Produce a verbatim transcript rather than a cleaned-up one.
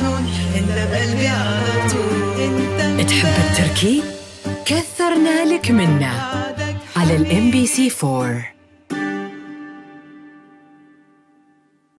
مجنون انت بقلبي على طول. انت تحب التركي؟ كثرنا لك منا على الام بي سي فور.